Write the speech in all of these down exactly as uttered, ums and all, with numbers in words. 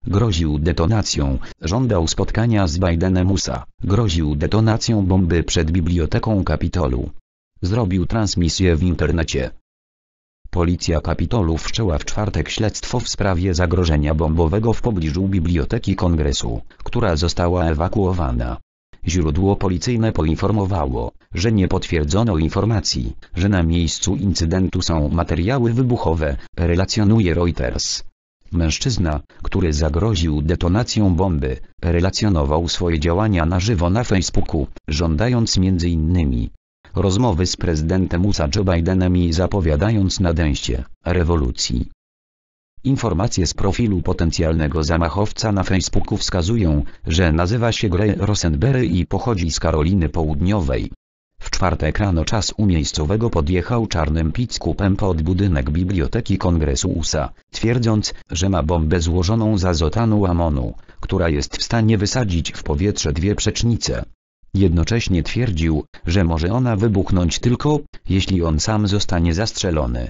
groził detonacją, żądał spotkania z Bidenem U S A, groził detonacją bomby przed Biblioteką Kapitolu. Zrobił transmisję w internecie. Policja Kapitolu wszczęła w czwartek śledztwo w sprawie zagrożenia bombowego w pobliżu Biblioteki Kongresu, która została ewakuowana. Źródło policyjne poinformowało, że nie potwierdzono informacji, że na miejscu incydentu są materiały wybuchowe, relacjonuje Reuters. Mężczyzna, który zagroził detonacją bomby, relacjonował swoje działania na żywo na Facebooku, żądając między innymi rozmowy z prezydentem U S A Joe Bidenem i zapowiadając nadejście rewolucji. Informacje z profilu potencjalnego zamachowca na Facebooku wskazują, że nazywa się Gray Rosenberry i pochodzi z Karoliny Południowej. W czwartek rano czas u miejscowego podjechał czarnym pick-upem pod budynek Biblioteki Kongresu U S A, twierdząc, że ma bombę złożoną z azotanu amonu, która jest w stanie wysadzić w powietrze dwie przecznice. Jednocześnie twierdził, że może ona wybuchnąć tylko, jeśli on sam zostanie zastrzelony.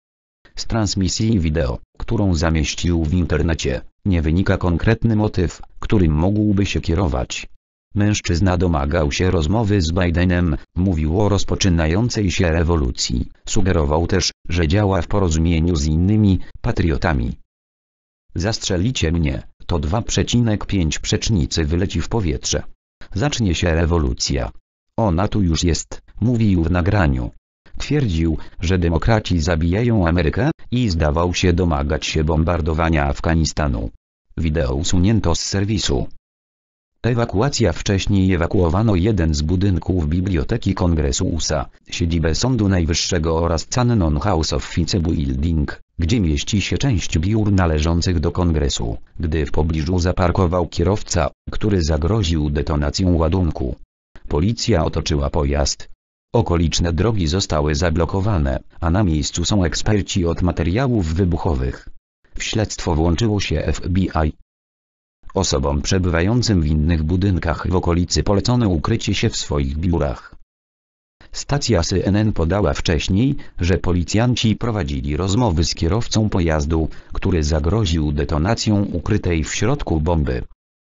Z transmisji wideo, którą zamieścił w internecie, nie wynika konkretny motyw, którym mógłby się kierować. Mężczyzna domagał się rozmowy z Bidenem, mówił o rozpoczynającej się rewolucji, sugerował też, że działa w porozumieniu z innymi patriotami. Zastrzelicie mnie, to dwa przecinek pięć przecznicy wyleci w powietrze. Zacznie się rewolucja. Ona tu już jest, mówił w nagraniu. Twierdził, że demokraci zabijają Amerykę i zdawał się domagać się bombardowania Afganistanu. Wideo usunięto z serwisu. Ewakuacja. Wcześniej ewakuowano jeden z budynków Biblioteki Kongresu U S A, siedzibę Sądu Najwyższego oraz Cannon House Office Building, gdzie mieści się część biur należących do Kongresu, gdy w pobliżu zaparkował kierowca, który zagroził detonacją ładunku. Policja otoczyła pojazd. Okoliczne drogi zostały zablokowane, a na miejscu są eksperci od materiałów wybuchowych. W śledztwo włączyło się F B I. Osobom przebywającym w innych budynkach w okolicy polecono ukrycie się w swoich biurach. Stacja C N N podała wcześniej, że policjanci prowadzili rozmowy z kierowcą pojazdu, który zagroził detonacją ukrytej w środku bomby.